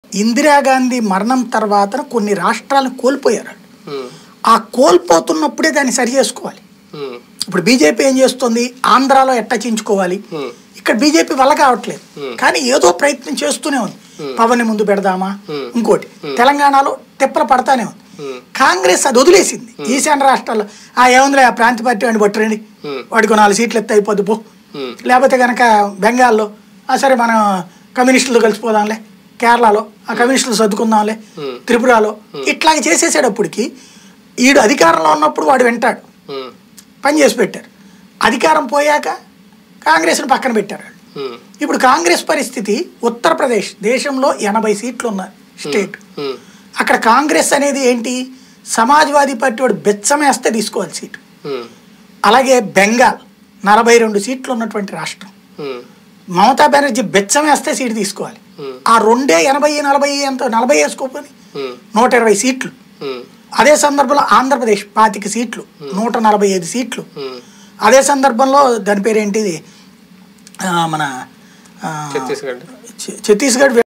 ఇందిరాగాంధీ మరణం తర్వాత కొన్ని రాష్ట్రాలను కోల్పోయారు. ఆ కోల్పోతున్నప్పుడే దాన్ని సరి చేసుకోవాలి. ఇప్పుడు బీజేపీ ఏం చేస్తుంది, ఆంధ్రాలో ఎట్టచించుకోవాలి, ఇక్కడ బీజేపీ వల్ల కావట్లేదు కానీ ఏదో ప్రయత్నం చేస్తూనే ఉంది. పవన్ ముందు పెడదామా, ఇంకోటి తెలంగాణలో తిప్పలు పడతానే ఉంది. కాంగ్రెస్ అది వదిలేసింది. ఈశాన్య రాష్ట్రాల్లో ఏముందిలే ఆ ప్రాంత పార్టీ వాడిని పట్టురండి, వాడికి 4 సీట్లు ఎత్తే అయిపోద్ది పో, లేకపోతే కనుక బెంగాల్లో సరే మనం కమ్యూనిస్టులు కలిసిపోదాంలే, కేరళలో ఆ కమ్యూనిస్టులు సర్దుకుందాంలే, త్రిపురలో ఇట్లాగే చేసేసేటప్పటికి ఈడు అధికారంలో ఉన్నప్పుడు వాడు వింటాడు, పని చేసి పెట్టారు. అధికారం పోయాక కాంగ్రెస్ను పక్కన పెట్టారు. ఇప్పుడు కాంగ్రెస్ పరిస్థితి ఉత్తరప్రదేశ్ దేశంలో 80 సీట్లు ఉన్న స్టేట్. అక్కడ కాంగ్రెస్ అనేది ఏంటి, సమాజ్వాదీ పార్టీ వాడు బెచ్చమేస్తే తీసుకోవాలి సీటు. అలాగే బెంగాల్ 42 సీట్లు ఉన్నటువంటి రాష్ట్రం, మమతా బెనర్జీ బెచ్చమేస్తే సీటు తీసుకోవాలి. ఆ రెండే 80 40 ఎంత 40 వేసుకోపోని 120 సీట్లు. అదే సందర్భంలో ఆంధ్రప్రదేశ్ 25 సీట్లు 145 సీట్లు. అదే సందర్భంలో దాని పేరు ఏంటిది మన ఛత్తీస్గఢ్